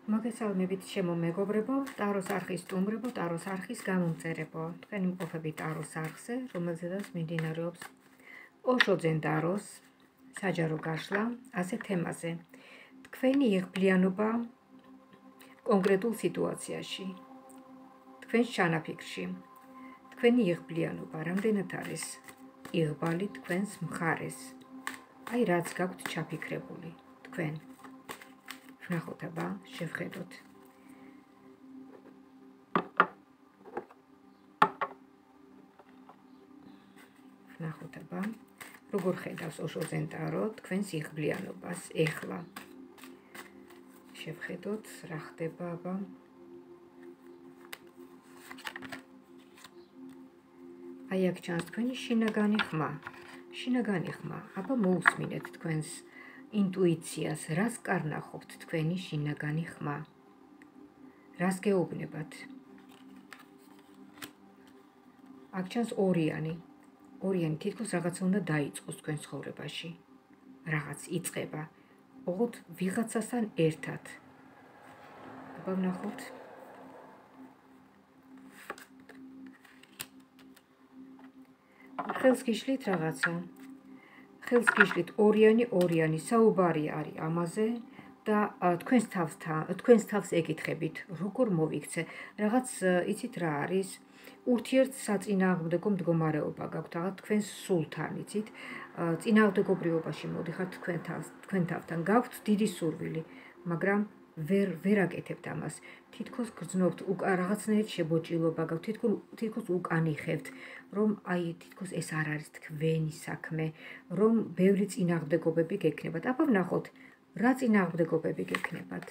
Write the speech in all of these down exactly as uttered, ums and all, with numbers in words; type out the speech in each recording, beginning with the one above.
მოგესალმებით ჩემო მეგობრებო, ტაროს არხის სტუმრებო, ტაროს არხის გამომწერებო. თქვენი მყოფები ტაროს არხზე, რომელზედაც მიმდინარეობს ოშო ძენ ტაროს საჯარო გაშლა ასე თემაზე. თქვენი იღბლიანობა კონკრეტულ სიტუაციაში, თქვენს ჩანაფიქრში, თქვენი იღბლიანობა რამდენად არის იღბალი თქვენს მხარეს, აი რაც გაქვთ ჩაფიქრებული თქვენ. ვნახოთ აბა, შევხედოთ. ვნახოთ აბა, როგორ ხედავს ოშო ძენ ტარო თქვენს იღბლიანობას ეხლა. შევხედოთ, რა ხდება აბა. აი აქ ჩანს თქვენი შინაგანი ხმა. შინაგანი ხმა, აბა მოусმინეთ თქვენს ინტუიციას, რას კარნახობთ თქვენი შინაგანი ხმა. რას გეუბნებათ? აქ ჩანს ორიანი. ორიანი თითქოს რაღაცა უნდა დაიწყოს თქვენ ცხოვრებაში. რაღაც იწყება. ოღონდ ვიღაცასთან ერთად. აბა ვნახოთ. ხელს გიშლით რაღაცა. ხელს გიშლით ორიანი, ორიანი, საუბარი არის ამაზე და თქვენს თავსთან, თქვენს თავს ეკითხებით, როგორ მოვიქცე. რაღაც იცით რა არის? ურთიერთსაწინააღმდეგო მდგომარეობა გაქვთ, რაღაც თქვენს სულთან, იცით? წინააღმდეგობრიობაში მოდიხართ თქვენ თავს, თქვენ თავთან. გაქვთ დიდი სურვილი, მაგრამ ვერ ვერ აკეთებთ ამას. თითქოს გრძნობთ, რაღაცნაირად შებოჭილობა გაქვთ, თითქოს უკანიხებთ, რომ აი თითქოს ეს არ არის თქვენი საქმე, რომ ბევრი წინააღმდეგობები გექნებათ. აბა ვნახოთ, რა წინააღმდეგობები გექნებათ?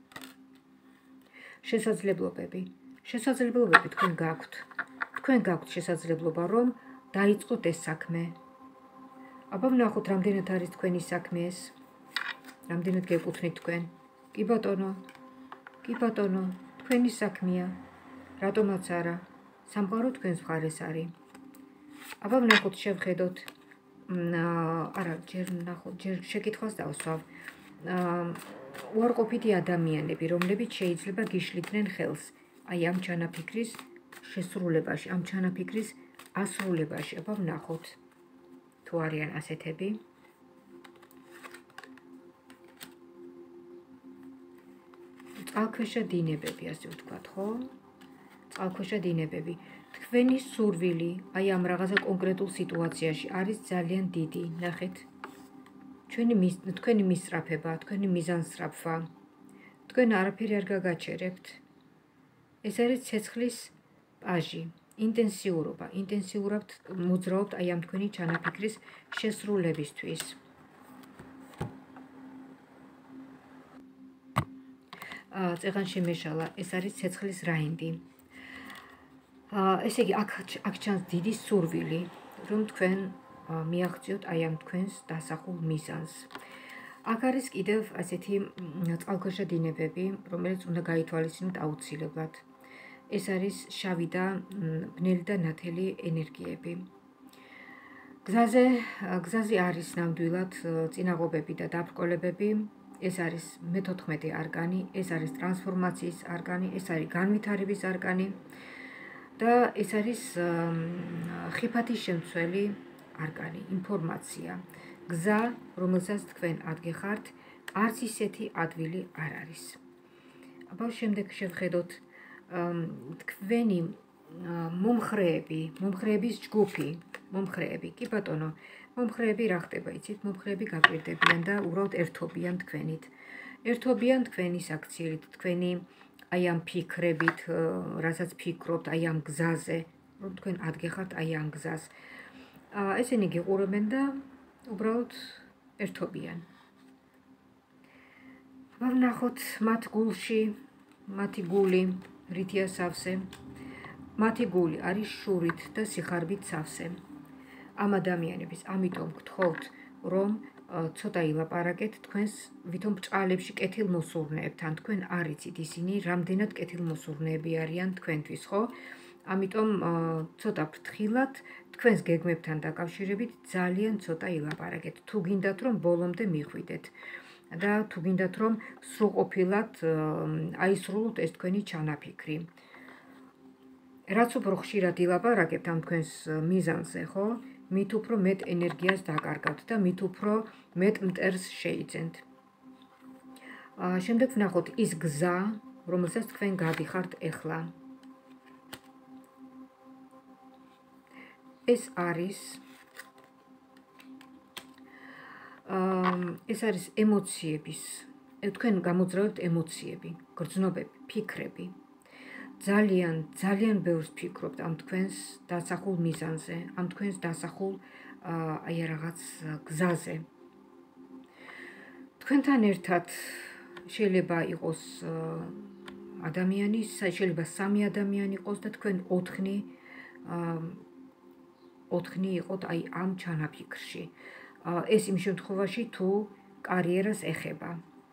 შესაძლებლობები. შესაძლებლობები თქვენ გაქვთ. თქვენ გაქვთ შესაძლებლობა, რომ დაიწყოთ ეს საქმე. აბა ვნახოთ, რამდენად არის თქვენი საქმე ეს? რამდენად გეკუთვნით თქვენ? კი ბატონო, კი ბატონო, თქვენი საქმეა. რატომაც არა? სამყარო თქვენს მხარეს არის. აბა ვნახოთ, შევხედოთ. არა, ჯერ ვნახოთ, ჯერ შეკითხვას დავსვავ. უარყოფითი ადამიანები, რომლებიც შეიძლება გიშლიდნენ ხელს, აი ამ ჩანაფიქრის შესრულებაში, ამ ჩანაფიქრის ასრულებაში. აბა ვნახოთ, თუ არიან ასეთები. წყალქვეშა დინებები, ასე ვთქვათ, ხო? წყალქვეშა დინებები. თქვენი სურვილი, აი ამ რაღაცა კონკრეტულ სიტუაციაში არის ძალიან დიდი, ნახეთ. თქვენი მისწრაფება, თქვენი მიზანსწრაფვა. თქვენ არაფერი არ გაგაჩერებთ. ეს არის ცეცხლის პაჟი, ინტენსიურობა, ინტენსიურად მოძრაობთ აი ამ თქვენი ჩანაფიქრის შესრულებისთვის. წეღან შემეშალა, ეს არის ცეცხლის რაინდი. ესე იგი, აქ ჩანს დიდი სურვილი, რომ თქვენ მიაღწიოთ აი ამ თქვენს დასახულ მიზანს. აქ არის კიდევ ასეთი წყალქვეშა დინებები, რომელიც უნდა გაითვალისწინოთ აუცილებლად. ეს არის შავი და ბნელი და ნათელი ენერგიები. გზაზე, გზაზე არის ნამდვილად წინაღობები და დაბრკოლებები. ეს არის მეთოთხმეტე არკანი, ეს არის ტრანსფორმაციის არკანი, ეს არის განვითარების არკანი და ეს არის ხიფათის შემცველი არკანი, ინფორმაცია. გზა, რომელსაც თქვენ ადგეხართ, არც ისეთი ადვილი არ არის. აბა შემდეგ შევხედოთ თქვენი მომხრეები, მომხრეების ჯგუფი, მომხრეები, კი ბატონო, მომხრეები რა ხდება, იცით? მომხრეები გაკვირდებიან და უბრალოდ ერთობიან თქვენით. ერთობიან თქვენი საქციელით, თქვენი აი ამ ფიქრებით, რასაც ფიქრობთ, აი ამ გზაზე, რომ თქვენ ადგეხართ აი ამ გზას. ესენი გიყურებენ და უბრალოდ ერთობიან. ვნახოთ მათ გულში, მათი გული რითია სავსე. მათი გული არის შურით და სიხარბით სავსე. ამ ადამიანების, ამიტომ გთხოვთ, რომ ცოტა ილაპარაკეთ თქვენს ვითომ ბჭყალებში კეთილმოსურნეებთან. თქვენ არ იცით ისინი რამდენად კეთილმოსურნეები არიან თქვენთვის, ხო? ამიტომ ცოტა ფრთხილად თქვენს გეგმებთან დაკავშირებით ძალიან ცოტა ილაპარაკეთ. თუ გინდათ რომ ბოლომდე მიხვიდეთ. და თუ გინდათ რომ სრულყოფილად აისრულოთ ეს თქვენი ჩანაფიქრი. რაც უფრო ხშირად ილაპარაკებთ ამ თქვენს მიზანზე, ხო? მით უფრო მეტ ენერგიას დაკარგავთ და მით უფრო მეტ მტერს შეიძენთ. შემდეგ ვნახოთ ის გზა, რომელსაც თქვენ გადიხართ ეხლა. ეს არის ეს არის ემოციების, თქვენ გამოძრავებთ ემოციები, გრძნობები, ფიქრები. ძალიან, ძალიან ბევრს ფიქრობთ ამ თქვენს დასახულ მიზანზე, ამ თქვენს დასახულ აი რაღაც გზაზე. თქვენთან ერთად შეიძლება იყოს ადამიანი, შეიძლება სამი ადამიანი იყოს და თქვენ ოთხნი ოთხნი იყოთ აი ამ ჩანაფიქრში. ეს იმ შემთხვევაში თუ კარიერას ეხება.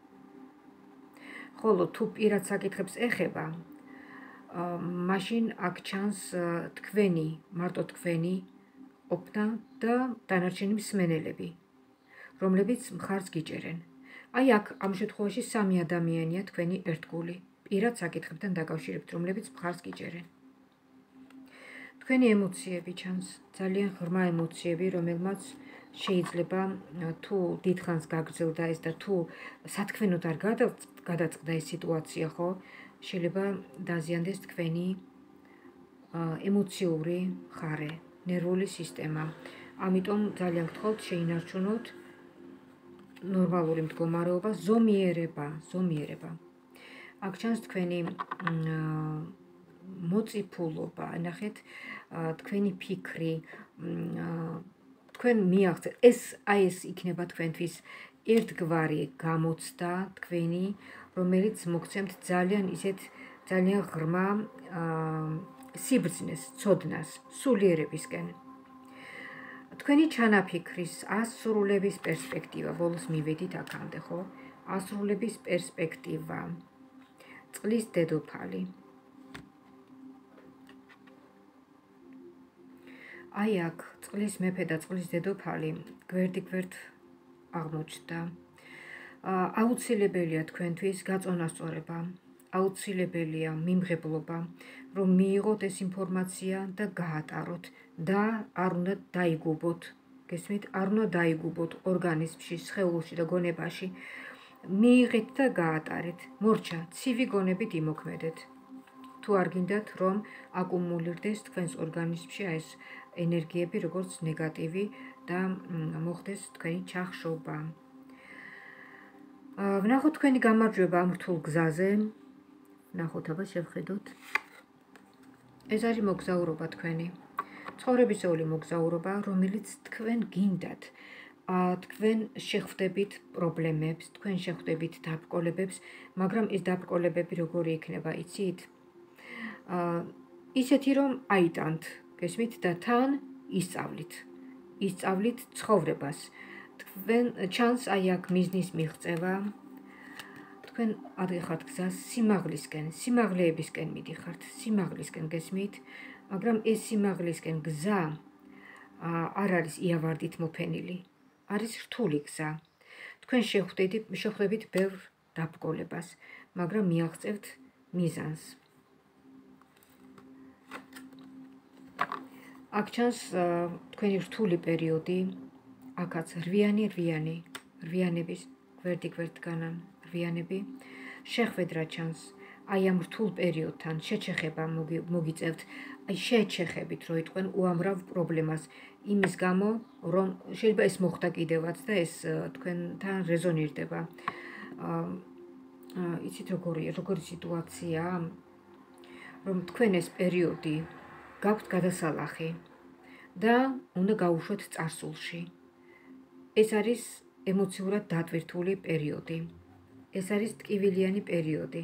ხოლო თუ პირად საკითხებს ეხება, მაშინ აქ ჩანს თქვენი, მარტო თქვენი ყოფნა და დანარჩენი მსმენელები, რომლებიც მხარს გიჭერენ. აი აქ ამ შემთხვევაში სამი ადამიანია თქვენი ერთგული, პირად საკითხებთან დაკავშირებით, რომლებიც მხარს გიჭერენ. თქვენი ემოციები ჩანს, ძალიან ღრმა ემოციები, რომელმაც შეიძლება თუ დიდხანს გაგრძელდა ეს და თუ სათქმენოდ არ გადაწყდა ეს სიტუაცია, ხო? შეიძლება დაზიანდეს თქვენი ემოციური მხარე, ნერვული სისტემა. ამიტომ ძალიან გთხოვთ შეინარჩუნოთ ნორმალური მდგომარეობა, ზომიერება, ზომიერება. აქ ჩანს თქვენი მოწიფულობა, ნახეთ, თქვენი ფიქრი, თქვენ მიაღწევთ, ეს აი ეს იქნება თქვენთვის ერთგვარი გამოცდა თქვენი, რომელიც მოგცემთ ძალიან ისეთ ძალიან ღრმა სიბრძნეს, ცოდნას, სულიერებისკენ. თქვენი ჩანაფიქრის ასრულების პერსპექტივა, ბოლოს მივედით აქამდე, ხო? ასრულების პერსპექტივა. წყლის დედოფალი. აი აქ წყლის მეფე და წყლის დედოფალი გვერდიგვერდ აღმოჩნდა. აუცილებელია თქვენთვის გაწონასწორება, აუცილებელია მიმღებლობა, რომ მიიღოთ ეს ინფორმაცია და გაატაროთ და არ უნდა დაიგუბოთ. გესმით, არ უნდა დაიგუბოთ ორგანიზმში, სხეულში და გონებაში. მიიღეთ და გაატარეთ. მორჩა, ცივი გონებით იმოქმედეთ. თუ არ გინდათ რომ აკუმულირდეს თქვენს ორგანიზმში ეს ენერგიები, როგორც ნეგატივი და მოხდეს თქვენი ჩახშობა. ვნახოთ თქვენი გამარჯვება ამ რთულ გზაზე. ვნახოთ, აბა შევხედოთ. ეს არის მოგზაურობა თქვენი. ცხოვრებისეული მოგზაურობა, რომელიც თქვენ გინდათ. თქვენ შეხვდებით პრობლემებს, თქვენ შეხვდებით დაბრკოლებებს, მაგრამ ეს დაბრკოლებები როგორი იქნება, იცით? ისეთი რომ აიტანთ, გესმით და თან ისწავლით. ისწავლით ცხოვრებას. თქვენ ჩანს აი აქ მიზნის მიღწევა. თქვენ ადიხართ გზას სიმაღლისკენ, სიმაღლეებისკენ მიდიხართ, სიმაღლისკენ გესმით, მაგრამ ეს სიმაღლისკენ გზა არ არის იავარდით მოფენილი, არის რთული გზა. თქვენ შეხვდებით, შეხვდებით ბევრ დაბრკოლებას, მაგრამ მიაღწევთ მიზანს. აქ ჩანს თქვენი რთული პერიოდი, აქაც რვიანი, რვიანი, რვიანების გვერდიგვერდგან რვიანები, შეხვედრა ჩანს, აი ამ რთულ პერიოდთან შეჩეხება მოგიწევთ, აი შეჩეხებით, რომ იტყვენ უამრავ პრობლემას, იმის გამო, რომ შეიძლება ეს მოხდა კიდევაც და ეს თქვენთან რეზონირდება. იცით როგორი, როგორი სიტუაცია, რომ თქვენ ეს პერიოდი გაქვთ გადასალახი და უნდა გაუშვათ წარსულში. ეს არის ემოციურად დატვირთული პერიოდი. ეს არის ტკივილიანი პერიოდი.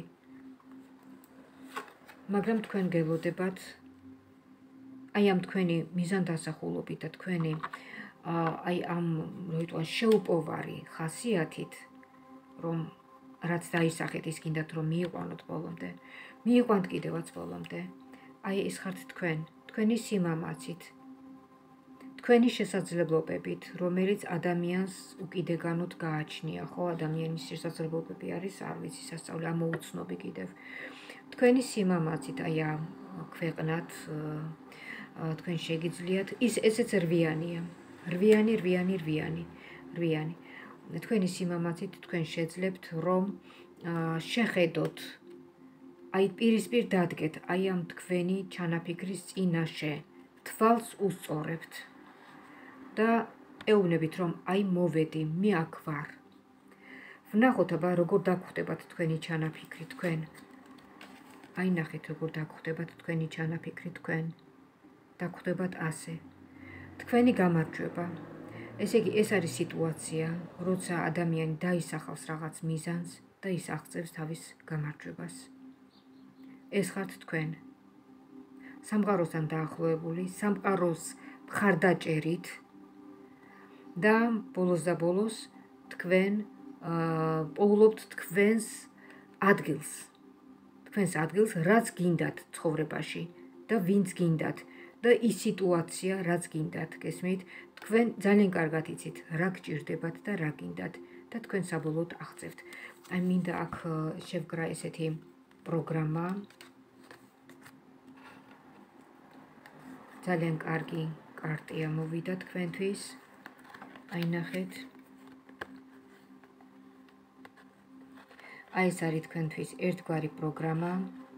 მაგრამ თქვენ გელოდებათ აი ამ თქვენი მიზანდასახულობით და თქვენი აი ამ როიტყვან შეუპოვარი ხასიათით, რომ რაც დაისახეთ ის გინდათ რომ მიიყვანოთ ბოლომდე, მიიყვანთ კიდევაც ბოლომდე. აი ეს ხართ თქვენ, თქვენი სიმამაცით. თქვენი შესაძლებლობებით, რომელიც ადამიანს უკიდეგანოდ გააჩნია, ხო, ადამიანის შესაძლებლობები არის, არ ვიცი, სასწავლი ამოუცნობი კიდევ. თქვენი სიმამაცით, აი ამ ქვეყნად თქვენ შეგიძლიათ, ის ესეც რვიანია. რვიანი, რვიანი, რვიანი, რვიანი. თქვენი სიმამაცით თქვენ შეძლებთ, რომ შეხედოთ, აი პირისპირ დადგეთ, აი ამ თქვენი ჩანაფიქრის წინაშე თვალს უსწორებთ. და ეუბნებით, რომ აი მოვედი, მე აქ ვარ. ვნახოთ აბა როგორ დაგხვდებათ თქვენი ჩანაფიქრი თქვენ. აი ნახეთ როგორ დაგხვდებათ თქვენი ჩანაფიქრი თქვენ. დაგხვდებათ ასე. თქვენი გამარჯვება. ესე იგი ეს არის სიტუაცია, როცა ადამიანი დაისახავს რაღაც მიზანს და ის აღწევს თავის გამარჯვებას. ეს ხართ თქვენ. სამყაროსთან დაახლოებული, სამყაროს მხარდაჭერით და ბოლოს და ბოლოს თქვენ პოულობთ თქვენს ადგილს. თქვენს ადგილს, რაც გინდათ ცხოვრებაში და ვინც გინდათ და ის სიტუაცია, რაც გინდათ, გესმით? თქვენ ძალიან კარგად იცით, რა გჭირდებათ და რა გინდათ და თქვენ საბოლოოდ აღწევთ. აი მინდა აქ შევკრა ესეთი პროგრამა. ძალიან კარგი კარტია მოვიდა თქვენთვის. აი ნახეთ. აი ეს არის თქვენთვის ერთგვარი პროგრამა.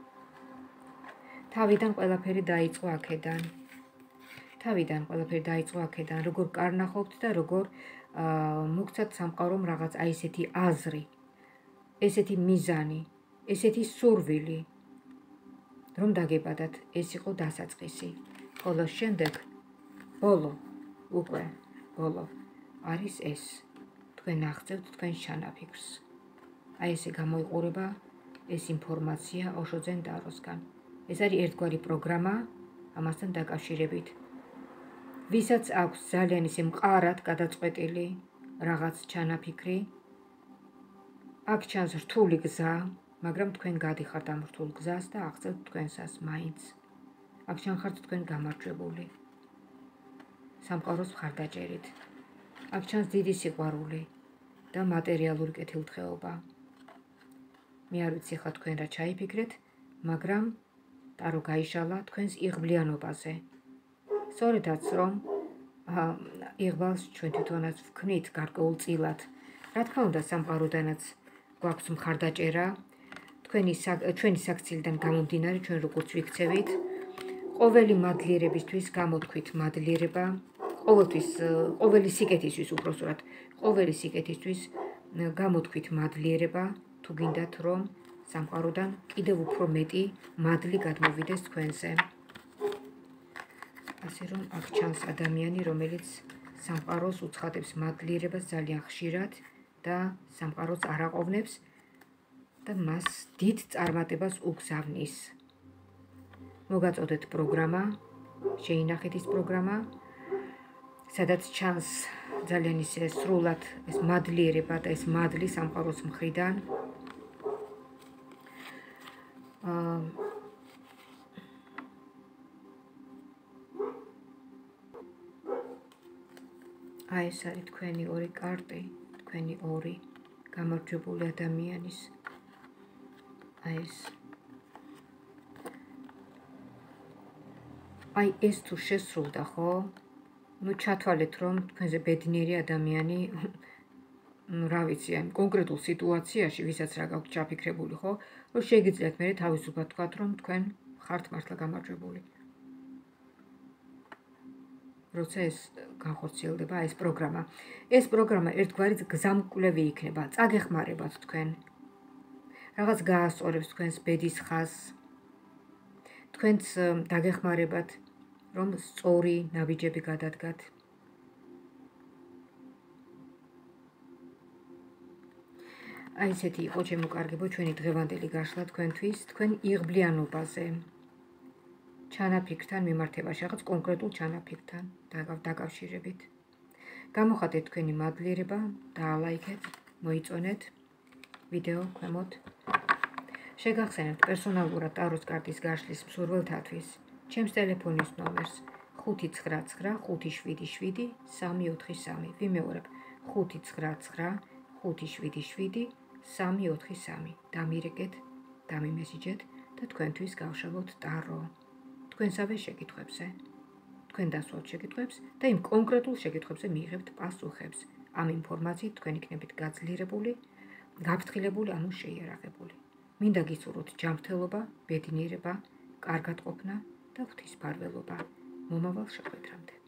თავიდან ყველაფერი დაიწყო აქედან. თავიდან ყველაფერი დაიწყო აქედან, როგორ კარნახობთ და როგორ მოგცათ სამყარომ რაღაც აი ესეთი აზრი, ესეთი მიზანი, ესეთი სურვილი, რომ დაგებადათ, ეს იყო დასაწყისი. ხოლო შემდეგ ბოლო, უკვე ბოლო არის ეს. თქვენ აღწევთ თქვენ ჩანაფიქრს. აი ესე გამოიყურება ეს ინფორმაცია ოშო ძენდაროსგან. ეს არის ერთგვარი პროგრამა ამასთან დაკავშირებით. ვისაც აქვს ძალიან ისე მყარად გადაწყვეტილი რაღაც ჩანაფიქრი, აქ ჩანს რთული გზა, მაგრამ თქვენ გადიხართ ამ რთულ გზას და აღწევთ თქვენსას მაინც. აქ ჩანხართ თქვენ გამარჯვებული. სამყაროს მხარდაჭერით. აქ ჩანს დიდი სიყვარული და მატერიალური კეთილდღეობა. მე არ ვიცი ხა თქვენ რა ჩაიფიქრეთ, მაგრამ ტარო გაიშალა თქვენს იღბლიანობაზე. სწორედაც რომ იღბალს ჩვენ თვითონაც ვქნით გარკვეულწილად. რა თქმა უნდა, სამყაროდანაც გვაქვს მხარდაჭერა, თქვენი ჩვენი საქციელიდან გამომდინარე, ჩვენ როგორც ვიქცევით, ყოველი მადლიერებისთვის გამოთქვით მადლიერება, ყოველთვის, ყოველი სიკეთისთვის უпроსტად, ყოველი სიკეთისთვის გამოთქვით მადლიერება, თუ გინდათ რომ სამყაროდან კიდევ უფრო მეტი მადლი გადმოვიდეს თქვენზე. ასე რომ აქ ჩანს ადამიანი, რომელიც სამყაროს უცხადებს მადლიერებას ძალიან ხშირად და სამყაროს არ აყოვნებს და მას დიდ წარმატებას უგზავნის. მოგაწოდეთ პროგრამა, შეინახეთ ის პროგრამა, სადაც ჩანს ძალიან ისე სრულად ეს მადლიერება და ეს მადლი სამყაროს მხრიდან. აი ეს არის თქვენი ორი კარტი, თქვენი ორი გამარჯვებული ადამიანის. აი ეს. აი ეს თუ შესრულდა, ხო? ნუ ჩათვალეთ, რომ თქვენზე ბედნიერი ადამიანი, რა ვიცი, ამ კონკრეტულ სიტუაციაში, ვისაც რა გაქვთ ჩაფიქრებული, ხო? რომ შეგიძლიათ მე თავისუფლად თქვათ, რომ თქვენ ხართ მართლა გამარჯვებული. როცა ეს განხორციელდება ეს პროგრამა. ეს პროგრამა ერთგვარი გზამკვლევი იქნება, წაგეხმარებათ თქვენ. რაღაც გაასწორებს თქვენს ბედის ხაზს. თქვენც დაგეხმარებათ, რომ სწორი ნაბიჯები გადადგათ. აი ესეთი იყო ჩემო კარგებო ჩვენი დღევანდელი გაშლა თქვენთვის, თქვენ იღბლიანობაზე. ჩანაფიქრთან მიმართებაში, რაღაც კონკრეტულ ჩანაფიქრთან დაკავშირებით. გამოხატეთ თქვენი მადლიერება, დაალაიქეთ, მოიწონეთ ვიდეო ქვემოთ. შეგახსენებთ პერსონალურად ტაროს კარტის გაშლის მსურველთათვის ჩემს ტელეფონის ნომერს ხუთი ცხრა ცხრა ხუთი შვიდი შვიდი სამი ოთხი სამი. ვიმეორებ ხუთი ცხრა ცხრა ხუთი შვიდი შვიდი სამი ოთხი სამი. დამირეკეთ, დამიმესიჯეთ და თქვენთვის გავშალოთ ტარო. თქვენსავე შეკითხვებზე. თქვენ დასვათ შეკითხვებს და იმ კონკრეტულ შეკითხვებზე მიიღებთ პასუხებს. ამ ინფორმაციით თქვენ იქნებით გაძლიერებული, გაფრთხილებული, ანუ შეიარაღებული. მინდა გისურვოთ ჯანმრთელობა, ბედნიერება, კარგად ყოფნა და ღვთისმფარველობა. მომავალ შეხვედრამდე.